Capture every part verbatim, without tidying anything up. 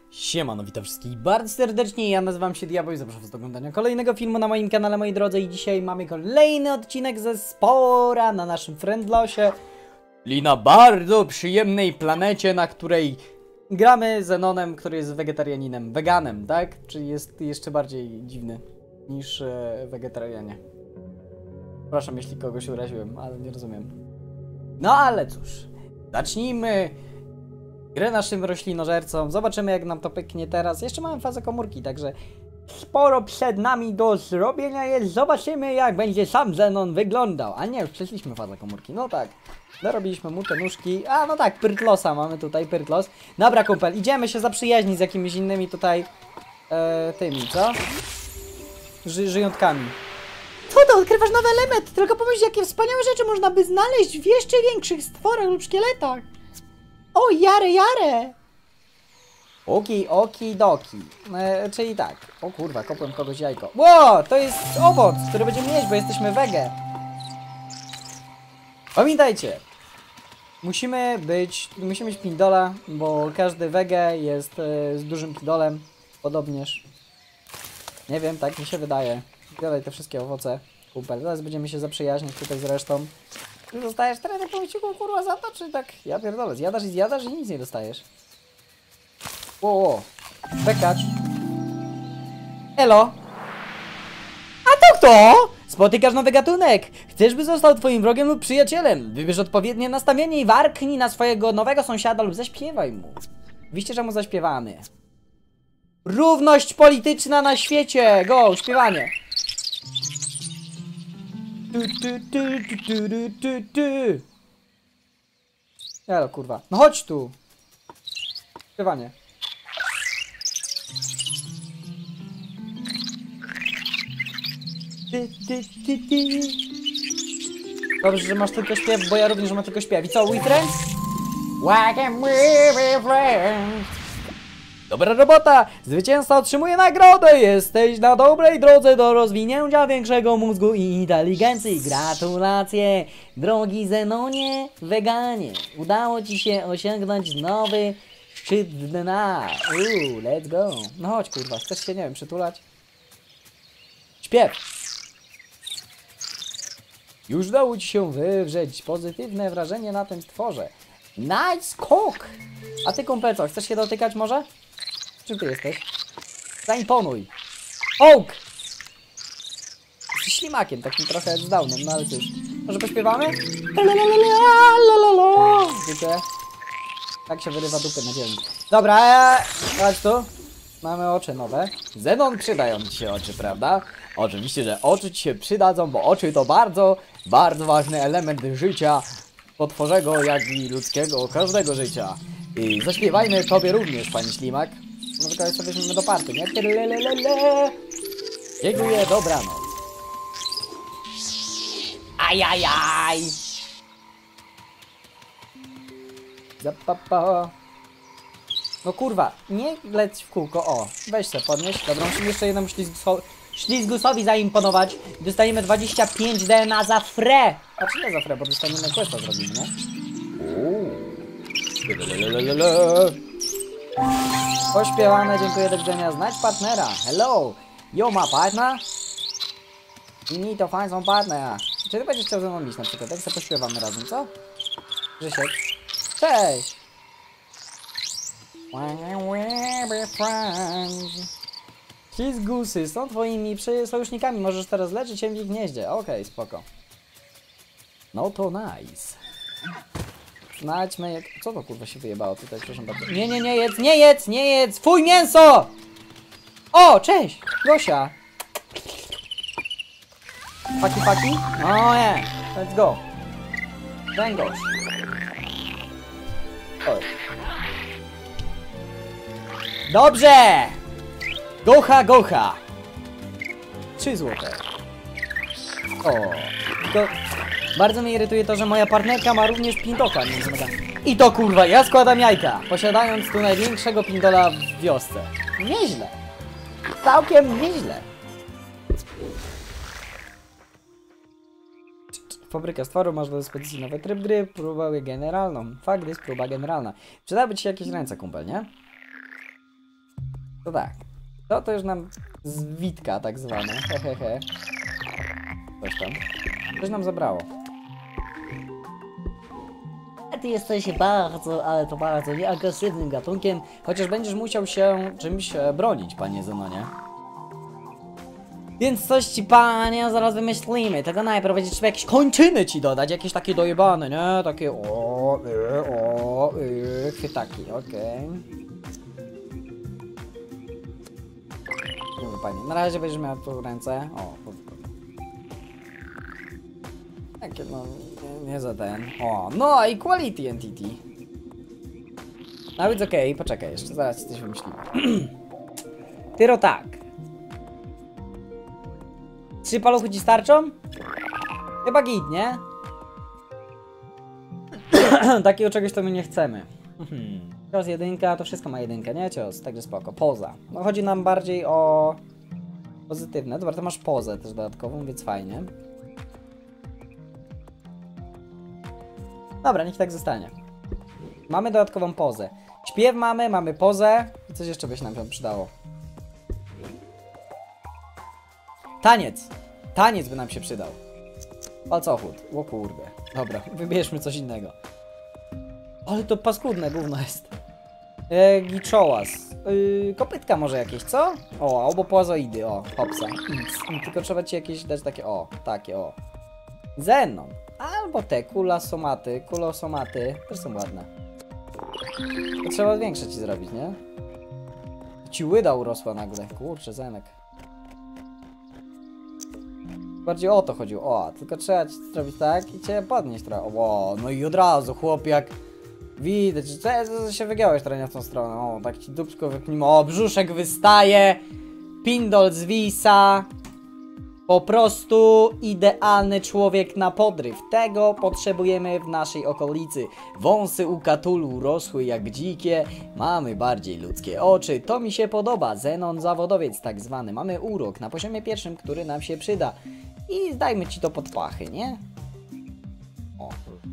Siemano, witam wszystkich bardzo serdecznie, ja nazywam się Diabeł i zapraszam was do oglądania kolejnego filmu na moim kanale, moi drodzy. I dzisiaj mamy kolejny odcinek ze Spora na naszym friendlossie, czyli na bardzo przyjemnej planecie, na której gramy Zenonem, który jest wegetarianinem, weganem, tak? Czyli jest jeszcze bardziej dziwny niż e, wegetarianie. Przepraszam, jeśli kogoś uraziłem, ale nie rozumiem. No ale cóż, zacznijmy grę naszym roślinożercom. Zobaczymy, jak nam to pyknie teraz. Jeszcze mamy fazę komórki, także sporo przed nami do zrobienia jest. Zobaczymy, jak będzie sam Zenon wyglądał. A nie, już przeszliśmy fazę komórki. No tak. Dorobiliśmy mu te nóżki. A no tak, Pyrtlosa mamy tutaj, Pyrtlos. Dobra, kumpel, idziemy się zaprzyjaźnić z jakimiś innymi tutaj e, tymi, co? Ży żyjątkami. Co to? Odkrywasz nowy element! Tylko pomyśl, jakie wspaniałe rzeczy można by znaleźć w jeszcze większych stworach lub szkieletach. O, jare, jare! Oki, oki, doki. E, czyli tak. O kurwa, kopłem kogoś jajko. Ło, to jest owoc, który będziemy mieć, bo jesteśmy wege. Pamiętajcie, musimy być, musimy mieć pindola, bo każdy wege jest e, z dużym pindolem. Podobnież. Nie wiem, tak mi się wydaje. Zbieraj te wszystkie owoce. Super, zaraz będziemy się zaprzyjaźnić tutaj z resztą. Ty dostajesz teraz po wyścigu, kurwa, za to, czy tak? Ja pierdolę, zjadasz i zjadasz i nic nie dostajesz. Ło, ło. Bekacz. Elo. A to kto? Spotykasz nowy gatunek. Chcesz, by został twoim wrogiem lub przyjacielem? Wybierz odpowiednie nastawienie i warknij na swojego nowego sąsiada lub zaśpiewaj mu. Wiście, że mu zaśpiewamy. Równość polityczna na świecie. Go, śpiewanie. Tu, tu, tu, tu, tu, tu, tu. Elo, kurwa. No chodź tu. Śpiewanie. Ty, ty, ty, ty. Dobrze, że masz tylko śpiew, bo ja również mam tylko śpiew. I co, we friends? Why can we be friends? Dobra robota! Zwycięzca otrzymuje nagrodę! Jesteś na dobrej drodze do rozwinięcia większego mózgu i inteligencji. Gratulacje! Drogi Zenonie, weganie! Udało ci się osiągnąć nowy szczyt dna. Uuu, let's go! No chodź, kurwa, chcesz się, nie wiem, przytulać? Śpiew! Już udało ci się wywrzeć pozytywne wrażenie na tym stworze. Nice cook! A ty, kumpel, co, chcesz się dotykać może? Czym ty jesteś? Zaimponuj! Oak! Jesteś ślimakiem, takim trochę z downem, no ale cóż. Może pośpiewamy? Dziękuję. Tak się wyrywa dupy na ziemi. Dobra, chodź tu. Mamy oczy nowe. Zenon, przydają ci się oczy, prawda? Oczywiście, że oczy ci się przydadzą, bo oczy to bardzo, bardzo ważny element życia potworzego, jak i ludzkiego, każdego życia. I zaśpiewajmy tobie również, pani ślimak. Może kogoś sobie weźmiemy do party, nie? Dziękuję, dobranoc. Ajajaj! Zapapa. No kurwa, nie leć w kółko, o. Weź se podnieś. Dobra, musimy jeszcze jednemu ślizgusowi, ślizgusowi zaimponować. Dostaniemy dwadzieścia pięć D N A za frę. A czy nie za frę, bo dostaniemy questa zrobić, nie? Uuu. Pośpiewane, dziękuję, do widzenia. Znajdź partnera. Hello. Yo, ma partner? We need to find some partner. Czy ty będziesz chciał ze mną iść na przykład? Jak sobie pośpiewamy razem, co? Grzesiek. Cześć. Ślizgusy są twoimi sojusznikami. Możesz teraz leczyć się w ich gnieździe. Okej, okay, spoko. No to nice. Znajdźmy jak... Co to kurwa się wyjebało tutaj, proszę bardzo. Nie, nie, nie jedz, nie jedz, nie jedz! Fuj, mięso! O, cześć! Gosia! Paki, paki? O nie! Let's go! Węgorz! Dobrze! Gocha, gocha! Trzy złote. O, tylko... Bardzo mnie irytuje to, że moja partnerka ma również pindoka między nogami. I to kurwa, ja składam jajka, posiadając tu największego pindola w wiosce. Nieźle. Całkiem nieźle. Fabryka stworu, masz do dyspozycji nowy tryb gry, próbę generalną. Fakt jest próba generalna. Przydałyby ci się jakieś ręce, kumpel, nie? To tak. To to już nam zwitka tak zwane. Hehehe. Coś tam. Coś nam zabrało. A ty jesteś bardzo, ale to bardzo nieagresywnym gatunkiem. Chociaż będziesz musiał się czymś e, bronić, panie Zenonie. Więc coś ci, panie, zaraz wymyślimy. Tego najpierw będzie trzeba jakieś kończyny ci dodać. Jakieś takie dojebane, nie? Takie o, y, o, y, chwytaki, okej. Dobra, panie, na razie będziesz miał tu ręce. O, takie no, nie, nie za ten. O, no, Equality Entity. No więc okej, okay, poczekaj, jeszcze zaraz coś wymyślimy. Tyro tak. Trzy paluchy ci starczą? Chyba git, nie? Takiego czegoś to my nie chcemy. Cios jedynka, to wszystko ma jedynkę, nie? Cios, także spoko. Poza. No chodzi nam bardziej o pozytywne. Dobra, to masz pozę też dodatkową, więc fajnie. Dobra, niech tak zostanie. Mamy dodatkową pozę. Śpiew mamy, mamy pozę. I coś jeszcze by się nam tam przydało. Taniec. Taniec by nam się przydał. Palcochód. O kurde. Dobra, wybierzmy coś innego. Ale to paskudne gówno jest. E, Giczołas. E, kopytka może jakieś, co? O, albo płazoidy, o, hopsa. Nic. Tylko trzeba ci jakieś dać takie, o, takie, o. Zenon. Albo te kulasomaty, kulosomaty. Też są ładne. To trzeba większe ci zrobić, nie? Ci łyda urosła nagle. Kurczę, Zenek. Bardziej o to chodziło. O, tylko trzeba ci zrobić tak i cię podnieść trochę. O, no i od razu, chłop, jak widać, że się wygiąłeś trochę na tą stronę. O, tak ci dupsko wypnijmy. O, brzuszek wystaje. Pindol zwisa. Po prostu idealny człowiek na podryw. Tego potrzebujemy w naszej okolicy. Wąsy u Katulu rosły jak dzikie. Mamy bardziej ludzkie oczy. To mi się podoba. Zenon zawodowiec tak zwany. Mamy urok na poziomie pierwszym, który nam się przyda. I zdajmy ci to pod pachy, nie? O.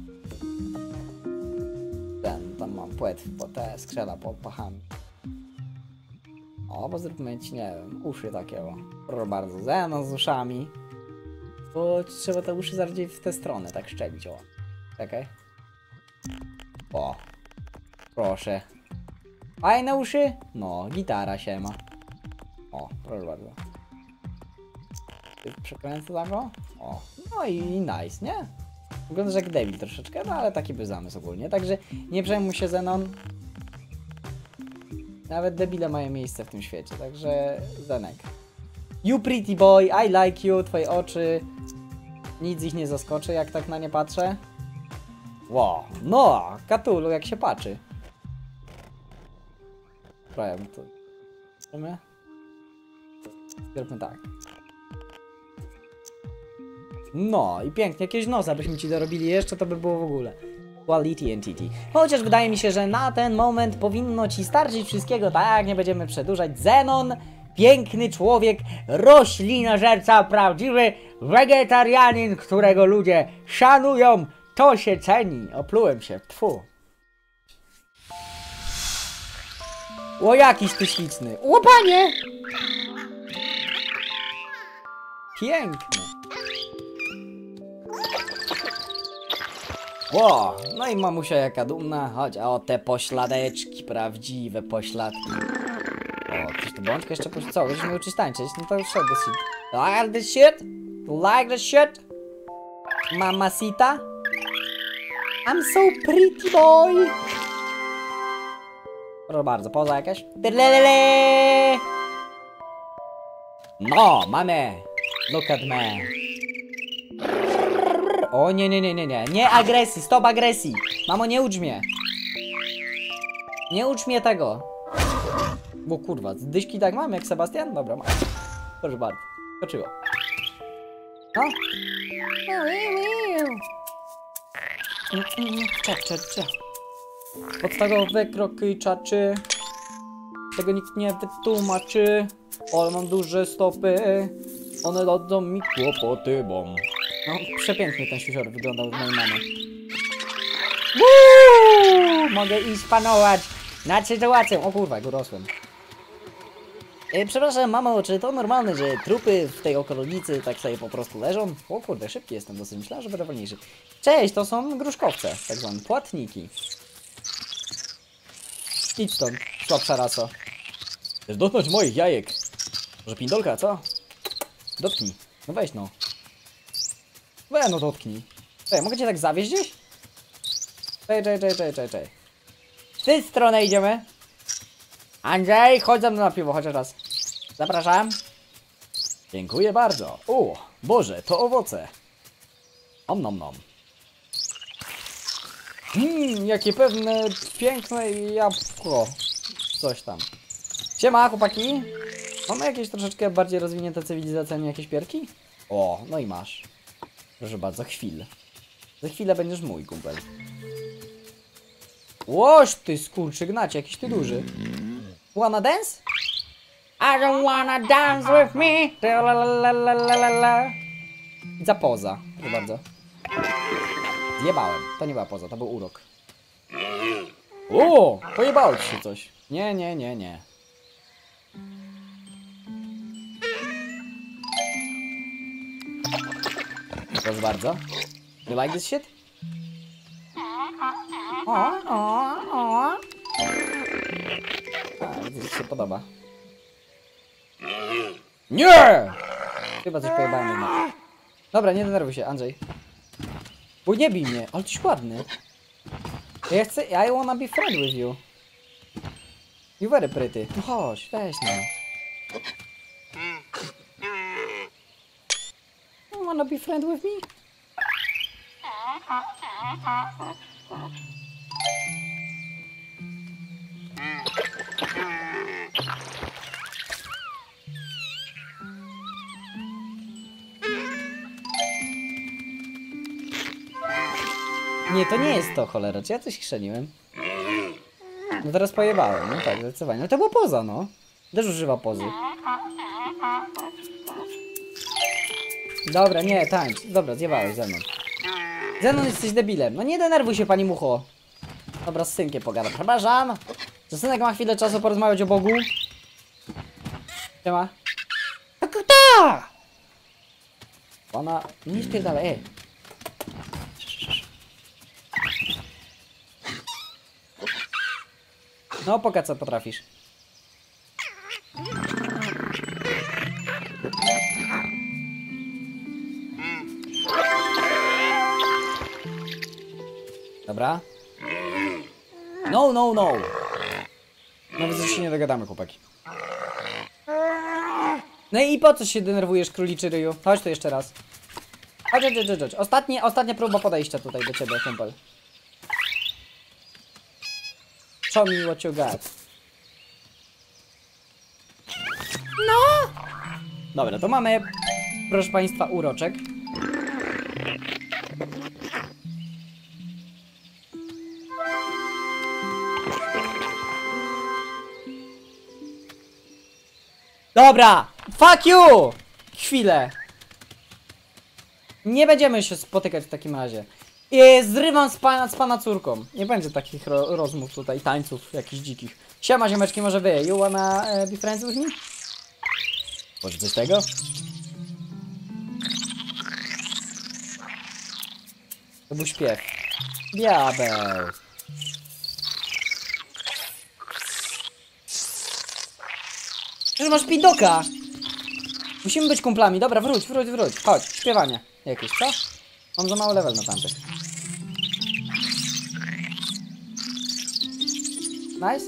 Ten, tam mam płetw, bo te skrzela pod pachami. O, bo zróbmy ci, nie wiem, uszy takie, o. Proszę bardzo, Zenon z uszami. Bo trzeba te uszy bardziej w tę stronę, tak szczelić, o. Czekaj. O. Proszę. Fajne uszy? No, gitara się ma. O, proszę bardzo. Przekręcę za go? O. No i nice, nie? Wyglądasz jak debil troszeczkę, no ale taki był zamysł ogólnie. Także nie przejmuj się, Zenon. Nawet debile mają miejsce w tym świecie, także Zenek. You pretty boy, I like you, twoje oczy. Nic ich nie zaskoczy, jak tak na nie patrzę. Wow, no, Katulu, jak się patrzy. Prawie to... Zróbmy? Zróbmy tak. No i pięknie, jakieś nosa byśmy ci dorobili jeszcze, to by było w ogóle. Quality Entity. Chociaż wydaje mi się, że na ten moment powinno ci starczyć wszystkiego, tak, nie będziemy przedłużać. Zenon, piękny człowiek, roślinożerca, prawdziwy wegetarianin, którego ludzie szanują, to się ceni. Oplułem się, tfu. O, jakiś ty śliczny. O, panie! Piękny. Ło, no i mamusia jaka dumna, chodź, a o te pośladeczki, prawdziwe pośladki. O, coś tu bączka jeszcze poszło, co, będziesz mnie uczyć tańczyć, no to już shit. Like this shit? Like this shit? Mamacita? I'm so pretty boy. Proszę bardzo, poza jakaś. No, mamy. Look at me. O nie, nie, nie, nie, nie, nie agresji, stop agresji. Mamo, nie ucz mnie. Nie ucz mnie tego. Bo kurwa, dyszki tak mam jak Sebastian? Dobra, mam. Proszę bardzo, skoczyło. No. Czek, czek, czek. Podstawowe kroki czaczy. Tego nikt nie wytłumaczy. Ale mam duże stopy. One dadzą mi kłopoty, bom. No, przepięknie ten siusior wyglądał z mojej mamy. Woo! Mogę iść panować nad sytuacją. O kurwa, jak urosłem. E, przepraszam, mamo, czy to normalne, że trupy w tej okolicy tak sobie po prostu leżą? O kurde, szybki jestem dosyć, myślałem, że będę wolniejszy. Cześć, to są gruszkowce, tak zwane płatniki. Idź stąd, słabsza raso. Chcesz dotknąć moich jajek? Może pindolka, co? Dotknij. No weź no. Weź no dotknij. Ej, mogę cię tak zawieźć gdzieś? Czej, czej, czej, czej, czej, czej. W tę stronę idziemy. Andrzej, chodź ze mną na piwo, chociaż raz. Zapraszam. Dziękuję bardzo. O, Boże, to owoce. Om nom nom. Mmm, jakie pewne piękne jabłko. Coś tam. Siema, chłopaki. Mamy jakieś troszeczkę bardziej rozwinięte cywilizacyjnie jakieś pierki? O, no i masz. Proszę bardzo, chwilę. Za chwilę będziesz mój kumpel. Łoś ty skurczygnacie, jakiś ty duży. Wanna dance? I don't wanna dance with me. Za poza, proszę bardzo. Zjebałem, to nie była poza, to był urok. O, pojebało ci się coś. Nie, nie, nie, nie. Proszę bardzo. You like this shit? O, o, o. A, widzę, że ci się podoba. Nie! Chyba coś pojebałem jednak. Dobra, nie denerwuj się, Andrzej. Bo nie bij mnie, ale tyś ładny. Ja chcę, I wanna be friend with you. You very pretty. No chodź, weź no. You wanna be friend with me? Nie, to nie jest to, cholera. Czy ja coś chrzeniłem? No teraz pojebałem, no tak, zdecydowanie. No to było poza, no. Też używa pozy. Dobra, nie, tańcz. Dobra, zjebałeś ze mną. Zenon, jesteś debilem. No nie denerwuj się, pani mucho. Dobra, z synkiem pogadam. Przepraszam. Czy synek ma chwilę czasu porozmawiać o Bogu? Siema. Kto? Ona... Nie spierdalaj, ej. No, pokaż co potrafisz. Dobra. No, no, no. Nawet że się nie dogadamy, chłopaki. No i po co się denerwujesz, króliczy ryju? Chodź tu jeszcze raz. Chodź, chodź, chodź, chodź. Ostatnie, ostatnia próba podejścia tutaj do ciebie, kumpel. Show me what you got. No! Dobra, to mamy, proszę państwa, uroczek. Dobra! Fuck you! Chwilę. Nie będziemy się spotykać w takim razie. I zrywam z pana, z pana córką. Nie będzie takich ro rozmów tutaj, tańców jakichś dzikich. Siema ziomeczki, może wy? You wanna uh, be friends with me? Może coś tego? To był śpiew. Diabeł. Że masz pindoka! Musimy być kumplami. Dobra, wróć, wróć, wróć. Chodź, śpiewanie jakieś, co? Mam za mały level na tamtych. Nice.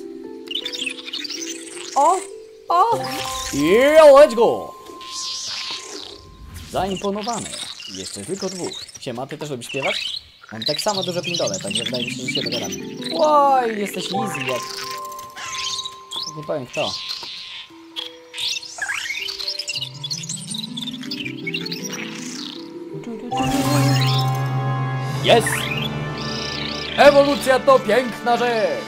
O! O! Yeah, let's go! Zaimponowany. Jeszcze tylko dwóch. Siema, ty też lubisz śpiewać? Mam tak samo duże pindole, także wydaje mi się, że się dogadamy. Oj, jesteś easy jak... Nie powiem kto. Jest! Ewolucja to piękna rzecz!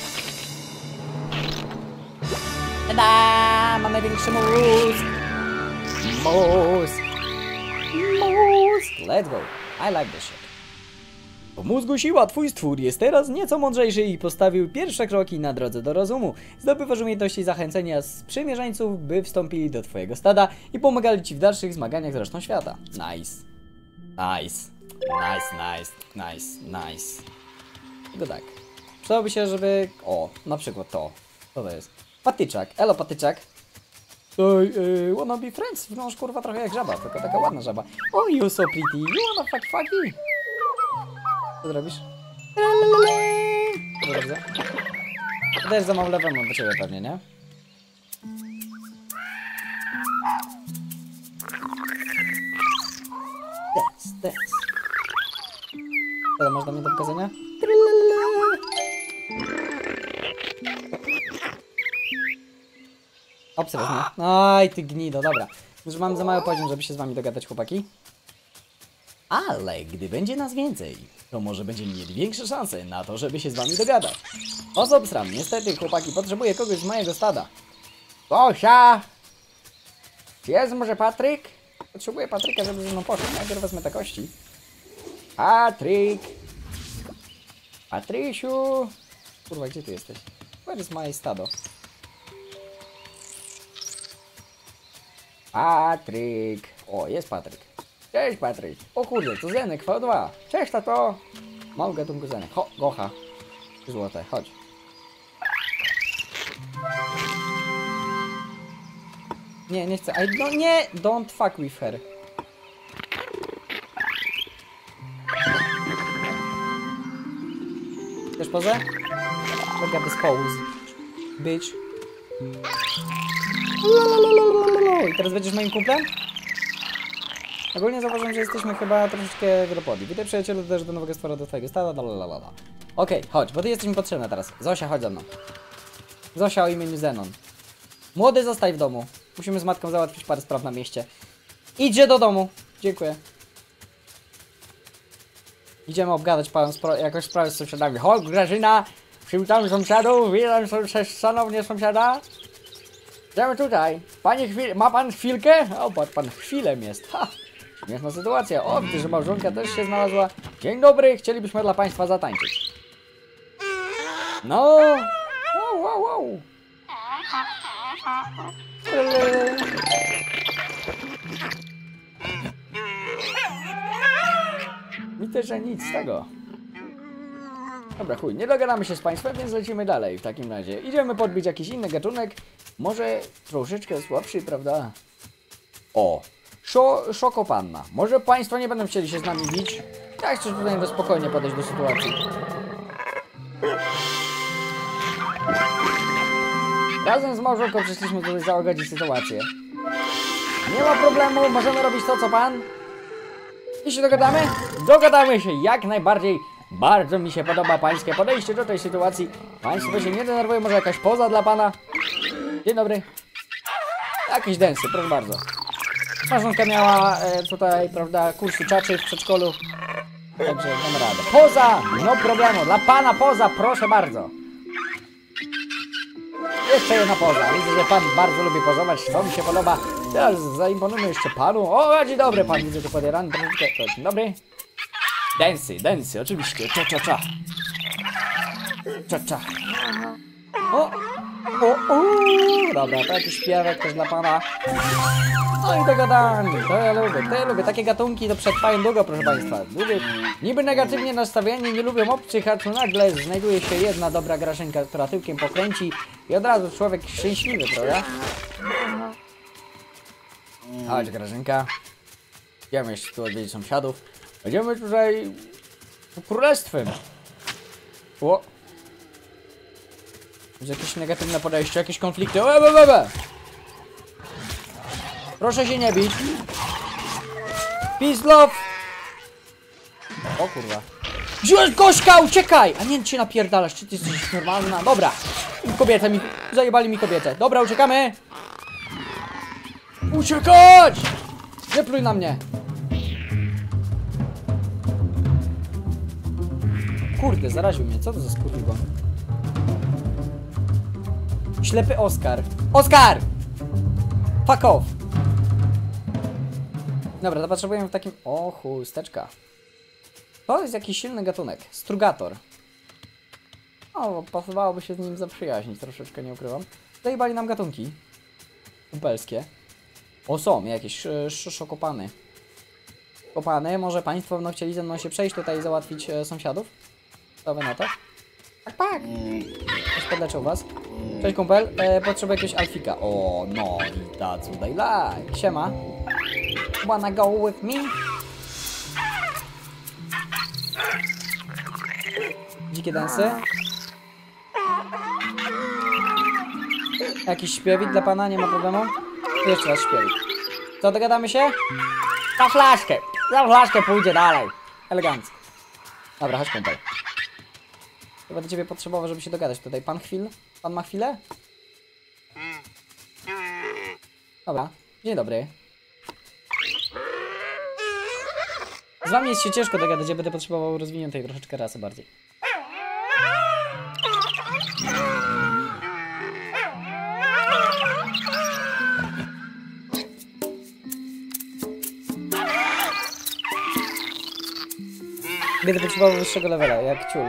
Tada! Mamy większy mózg! Mózg! Mózg! Let's go! I like this shit. Po mózgu siła, twój stwór jest teraz nieco mądrzejszy i postawił pierwsze kroki na drodze do rozumu. Zdobywasz umiejętności zachęcenia sprzymierzeńców, by wstąpili do twojego stada i pomagali ci w dalszych zmaganiach z resztą świata. Nice. Nice. Nice, nice, nice, nice. Tylko tak. Przydałoby się, żeby... O, na przykład to. Co to jest? Patyczak. Elo, patyczak. Oj, yy, wanna be friends? Wyglądasz kurwa trochę jak żaba, tylko taka ładna żaba. Oh, you so pretty. You wanna fuck fucky? Co zrobisz? To dobrze. To też za mało lewą mam do ciebie pewnie, nie? Dance, dance. Co masz do mnie do pokazania? Obserwuj mnie. Aj, ty gnido, dobra. Już mam za mały poziom, żeby się z wami dogadać, chłopaki. Ale gdy będzie nas więcej, to może będziemy mieli większe szanse na to, żeby się z wami dogadać. Osob sram, niestety, chłopaki, potrzebuję kogoś z mojego stada. Zosia! Jest może Patryk? Potrzebuję Patryka, żeby ze mną poszedł. Najpierw wezmę te kości. Patryk! Patrysiu! Kurwa, gdzie ty jesteś? Where is my stado? Patryk! O, jest Patryk. Cześć Patryk! O kurde, to Zenek V dwa. Cześć tato! Mały gatunku Zenek. Ho, gocha. Złote, chodź. Nie, nie chcę. I no nie! Don't fuck with her. Chcesz pozę? Look at this pose. Bitch. I teraz będziesz moim kumplem? Ogólnie zauważyłem, że jesteśmy chyba troszeczkę wylopodli. Witaj przyjacielu też do nowego stwora do twojego stada. Okej, okay, chodź, bo ty jesteś mi potrzebna teraz. Zosia, chodź za mną. Zosia o imieniu Zenon. Młody, zostaj w domu. Musimy z matką załatwić parę spraw na mieście. Idźcie do domu. Dziękuję. Idziemy obgadać parę spra jakoś sprawę z sąsiadami. Chodź, Grażyna! Przywitam sąsiadów, witam szanownie sąsiada. Idziemy tutaj. Panie, chwil ma pan chwilkę? O, pan chwilem jest. Ha! Śmieszna sytuacja. O, widzę, że małżonka też się znalazła. Dzień dobry, chcielibyśmy dla państwa zatańczyć. No! Wow, wow, wow! Widzę, że nic z tego. Dobra, chuj, nie dogadamy się z państwem, więc lecimy dalej w takim razie. Idziemy podbić jakiś inny gatunek. Może troszeczkę słabszy, prawda? O! Szo szokopanna. Może państwo nie będą chcieli się z nami bić? Ja chcę tutaj spokojnie podejść do sytuacji. Razem z małżonką przyszliśmy tutaj załagodzić sytuację. Nie ma problemu, możemy robić to, co pan. I się dogadamy? Dogadamy się jak najbardziej. Bardzo mi się podoba pańskie podejście do tej sytuacji. Państwo się nie denerwują, może jakaś poza dla pana? Dzień dobry. Jakieś densy, proszę bardzo. Małżonka miała e, tutaj, prawda, kursy czaczy w przedszkolu. Także damy radę. Poza! No problemu. Dla pana poza, proszę bardzo. Jeszcze jedna poza. Widzę, że pan bardzo lubi pozować. To mi się podoba. Teraz zaimponujmy jeszcze panu. O, dzień dobry, pan widzę, że podierany troszeczkę. Dzień dobry. Densy, densy, oczywiście. Cza, cza, cza. Cza, cza. O! O, o! Dobra, to jakiś śpiewek też dla pana. No i dogadani. To ja lubię, to ja lubię. Takie gatunki to przetrwają długo, proszę państwa. Lubię. Niby negatywnie nastawieni, nie lubią obcych, a tu nagle znajduje się jedna dobra Grażynka, która tyłkiem pokręci i od razu człowiek szczęśliwy, prawda? Chodź, Grażynka. Idziemy jeszcze tu odwiedzić sąsiadów. Będziemy tutaj królestwem. O! Jest jakieś negatywne podejście, jakieś konflikty. O, be, be, be. Proszę się nie bić. Peace, love. O kurwa. Wziąłeś gośka, uciekaj! A nie, cię napierdalasz, czy ty jesteś normalna? Dobra. Kobietę mi, zajebali mi kobietę. Dobra, uciekamy. Uciekać! Nie pluj na mnie. Kurde, zaraził mnie. Co to za skurwiło? Ślepy Oskar. Oskar! Fuck off! Dobra, to potrzebujemy w takim... O, chusteczka. To jest jakiś silny gatunek. Strugator. O, pasowałoby się z nim zaprzyjaźnić troszeczkę, nie ukrywam. Zajebali nam gatunki. Kumpelskie. O, są jakieś szokopany. Kopany, może państwo będą chcieli ze mną się przejść tutaj i załatwić e, sąsiadów? Co wy na to? Tak, tak. Już podleczył was. Cześć kumpel, e, potrzebuję jakiegoś alfika. O, no i that's what I like. Siema. Wanna go with me? Dzikie densy. Jakiś śpiewik dla pana, nie ma problemu? Jeszcze raz śpiewik. Co, dogadamy się? Za flaszkę! Za flaszkę pójdzie dalej. Elegancko. Dobra, chodź kumpel. Chyba do ciebie potrzebował, żeby się dogadać tutaj. Pan chwil? Pan ma chwilę? Dobra. Dzień dobry. Z wami jest się ciężko dogadać, ja będę potrzebował rozwiniętej troszeczkę rasy bardziej. Będę potrzebował wyższego levela, jak ciul.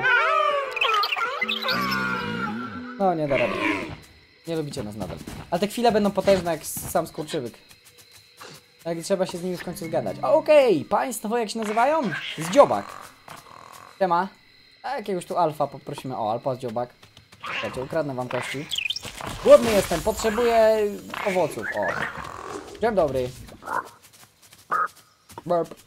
No, nie da rady. Nie lubicie nas nadal. Ale te chwile będą potężne jak sam skurczywyk. Tak, trzeba się z nimi w końcu zgadać. Okej, okay. Państwo jak się nazywają? Zdziobak. Siema. A jakiegoś tu alfa poprosimy. O, alfa zdziobak. Słuchajcie, ukradnę wam kości. Głodny jestem, potrzebuję owoców. O. Dzień dobry. Burp.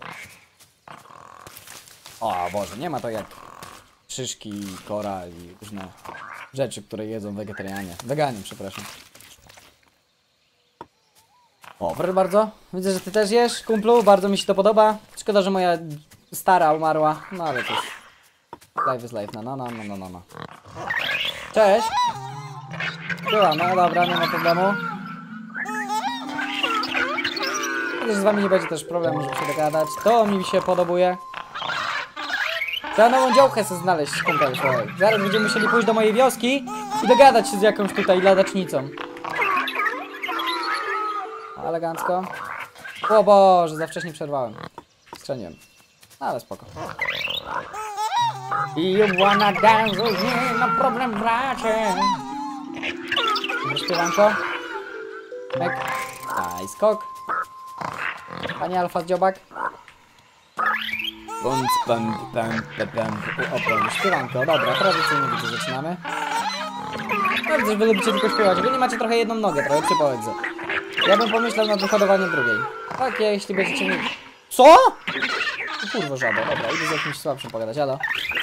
O Boże, nie ma to jak szyszki, kora i różne rzeczy, które jedzą wegetarianie. Weganie, przepraszam. O, proszę bardzo. Widzę, że ty też jesz, kumplu. Bardzo mi się to podoba. Szkoda, że moja stara umarła. No ale cóż. Life is life. No, no, no, no, no, no. Cześć. Była, no dobra, nie ma problemu. Widzę, że z wami nie będzie też problemu, żeby się dogadać. To mi się podobuje. Trzeba nową działkę sobie znaleźć, kumpel, słuchaj. Zaraz będziemy musieli pójść do mojej wioski i dogadać się z jakąś tutaj ladacznicą. Elegancko. O Boże, za wcześnie przerwałem. Strzeliłem. Ale spoko. You wanna dance with me? No problem, bracie. Śpiewanko. Mek. A i skok. Panie Alfa Dziobak. Bądź pan, pan, pan, pan. O, śpiewanko. Dobra, tradycyjnie widzę, zaczynamy. No widzę, że wy lubicie tylko śpiewać. Wy nie macie trochę jedną nogę, trochę przy powiedzy. Ja bym pomyślał nad wyhodowaniem drugiej. Tak, jeśli będziecie mieli... Co?! O kurwa żabo. Dobra, idę z jakimś słabszym pogadać, halo.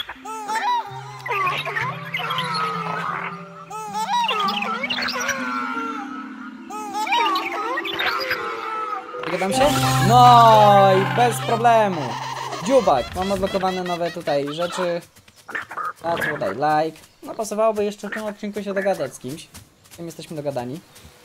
Dogadam się? No i bez problemu. Dziubak, mam odblokowane nowe tutaj rzeczy. A co tutaj, like. No pasowałoby jeszcze w tym odcinku się dogadać z kimś. Z tym jesteśmy dogadani.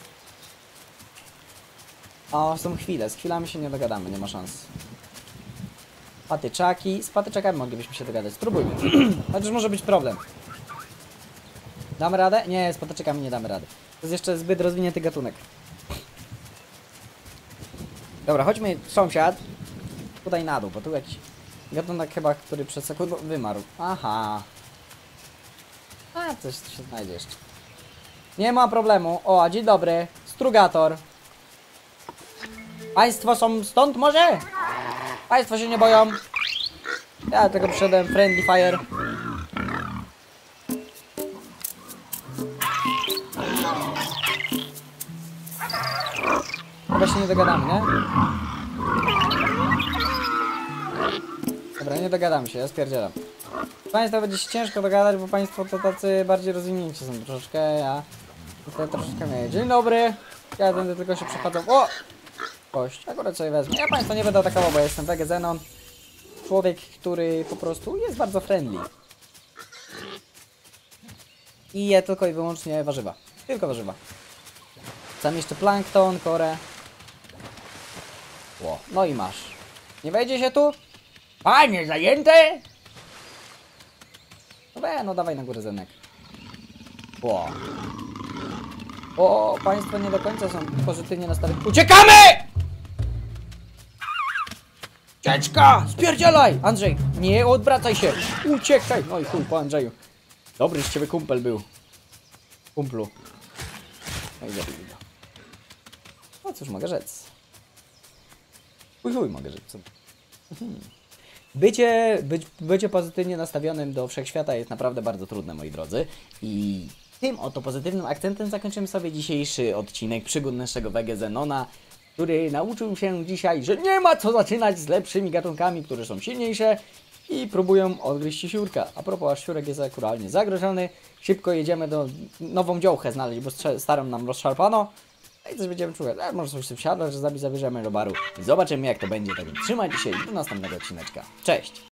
O, są chwile, z chwilami się nie dogadamy, nie ma szans. Patyczaki, z patyczakami moglibyśmy się dogadać, spróbujmy. Chociaż może być problem. Damy radę? Nie, z patyczakami nie damy rady. To jest jeszcze zbyt rozwinięty gatunek. Dobra, chodźmy, sąsiad. Tutaj na dół, bo tu jakiś gatunek chyba, który przed sekundą wymarł. Aha. A, coś się znajdzie jeszcze. Nie ma problemu. O, dzień dobry. Strugator. Państwo są stąd może? Państwo się nie boją. Ja tylko przyszedłem friendly fire. Chyba się nie dogadamy, nie? Dobra, nie dogadamy się, ja stwierdzielam. Państwo będzie się ciężko dogadać, bo państwo to tacy bardziej rozwinięci są troszeczkę, ja tutaj troszeczkę mniej. Dzień dobry. Ja będę tylko się przechadzał. O! Kość, akurat sobie wezmę. Ja państwa nie będę atakował, bo jestem Vegezenon. Człowiek, który po prostu jest bardzo friendly. I je tylko i wyłącznie warzywa. Tylko warzywa. Tam jeszcze plankton, korę. Ło, no i masz. Nie wejdzie się tu? Panie, zajęte? No we, no dawaj na górę, Zenek. Ło. O, państwo nie do końca są pozytywnie nastawieni. Uciekamy! Ucieczka! Spierdzielaj! Andrzej, nie odwracaj się! Uciekaj! Oj chuj, po Andrzeju. Dobry z ciebie kumpel był. Kumplu. No i zabili go. No cóż mogę rzec. Chuj chuj mogę rzec. Mhm. Bycie, być, bycie pozytywnie nastawionym do wszechświata jest naprawdę bardzo trudne, moi drodzy. I tym oto pozytywnym akcentem zakończymy sobie dzisiejszy odcinek przygód naszego Wege Zenona, który nauczył się dzisiaj, że nie ma co zaczynać z lepszymi gatunkami, które są silniejsze i próbują odgryźć siurka. A propos, aż siurek jest akurat zagrożony, szybko jedziemy do nową działkę znaleźć, bo starą nam rozszarpano. I też będziemy czuwać, a może coś wsiadać, że zabierzemy do baru. Zobaczymy jak to będzie, tak więc trzymajcie się i do następnego odcineczka. Cześć!